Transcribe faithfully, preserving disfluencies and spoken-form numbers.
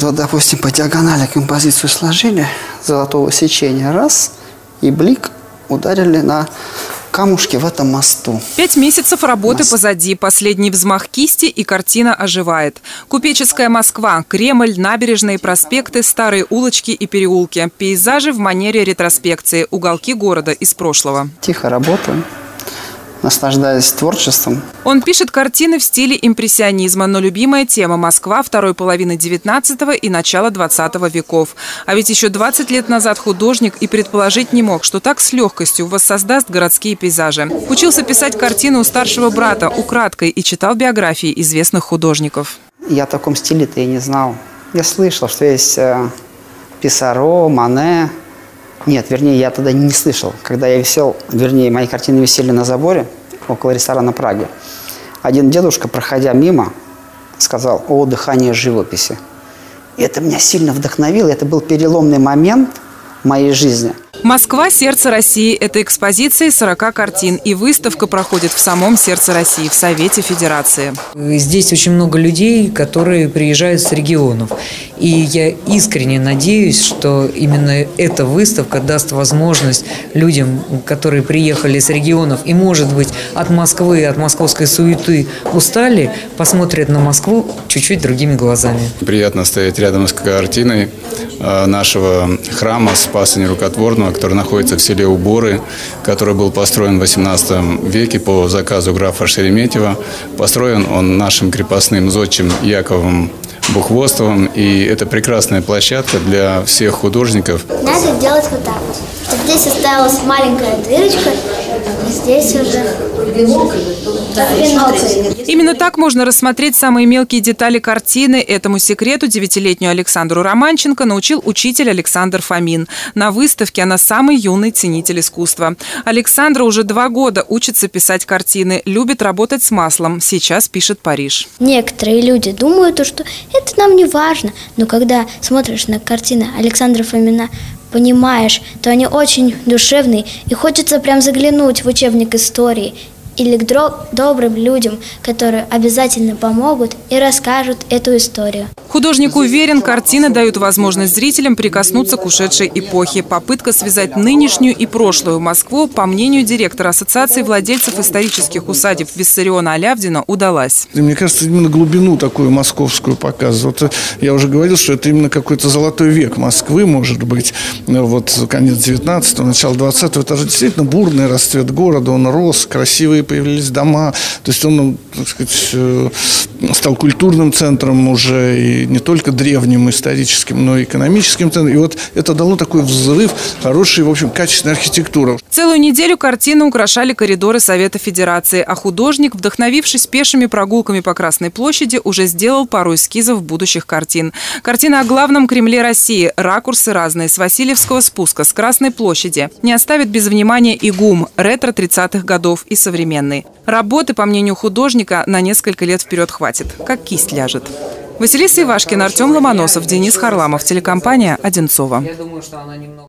Вот, допустим, по диагонали композицию сложили, золотого сечения, раз, и блик ударили на камушки в этом мосту. Пять месяцев работы Мост. позади. Последний взмах кисти, и картина оживает. Купеческая Москва, Кремль, набережные, проспекты, старые улочки и переулки. Пейзажи в манере ретроспекции. Уголки города из прошлого. Тихо работаю, наслаждаясь творчеством. Он пишет картины в стиле импрессионизма, но любимая тема – Москва второй половины девятнадцатого и начала двадцатого веков. А ведь еще двадцать лет назад художник и предположить не мог, что так с легкостью воссоздаст городские пейзажи. Учился писать картины у старшего брата украдкой и читал биографии известных художников. Я о таком стиле-то и не знал. Я слышал, что есть э, Писаро, Мане. Нет, вернее, я тогда не слышал. Когда я висел, вернее, мои картины висели на заборе около ресторана «Праги». Один дедушка, проходя мимо, сказал: «О, дыхание живописи». И это меня сильно вдохновило. Это был переломный момент в моей жизни. «Москва. Сердце России» – это экспозиция сорока картин. И выставка проходит в самом сердце России, в Совете Федерации. Здесь очень много людей, которые приезжают с регионов. И я искренне надеюсь, что именно эта выставка даст возможность людям, которые приехали с регионов и, может быть, от Москвы, от московской суеты устали, посмотрят на Москву чуть-чуть другими глазами. Приятно стоять рядом с картиной нашего храма Спаса Нерукотворного, который находится в селе Уборы, который был построен в восемнадцатом веке по заказу графа Шереметьева. Построен он нашим крепостным зодчим Яковом Бухвостовым, и это прекрасная площадка для всех художников. Надо делать вот так вот, чтобы здесь осталась маленькая дырочка, и здесь уже Именно так можно рассмотреть самые мелкие детали картины. Этому секрету девятилетнюю Александру Романченко научил учитель Александр Фомин. На выставке она самый юный ценитель искусства. Александра уже два года учится писать картины, любит работать с маслом. Сейчас пишет Париж. Некоторые люди думают, что это нам не важно, но когда смотришь на картины Александра Фомина, понимаешь, то они очень душевные, и хочется прям заглянуть в учебник истории или к добрым людям, которые обязательно помогут и расскажут эту историю. Художник уверен, картины дают возможность зрителям прикоснуться к ушедшей эпохе. Попытка связать нынешнюю и прошлую Москву, по мнению директора Ассоциации владельцев исторических усадеб Виссариона Алявдина, удалась. Мне кажется, именно глубину такую московскую показывает. Вот я уже говорил, что это именно какой-то золотой век Москвы, может быть. Вот конец девятнадцатого, начало двадцатого. Это же действительно бурный расцвет города. Он рос, красивые появились дома. То есть он, так сказать, стал культурным центром уже, и не только древним историческим, но и экономическим центром. И вот это дало такой взрыв хорошей, в общем, качественной архитектуры. Целую неделю картины украшали коридоры Совета Федерации, а художник, вдохновившись пешими прогулками по Красной площади, уже сделал пару эскизов будущих картин. Картина о главном Кремле России, ракурсы разные, с Васильевского спуска, с Красной площади. Не оставит без внимания и ГУМ, ретро тридцатых годов и современный. Работы, по мнению художника, на несколько лет вперед хватит, как кисть ляжет. Василиса Ивашкина, Артем Ломоносов, Денис Харламов, телекомпания «Одинцово».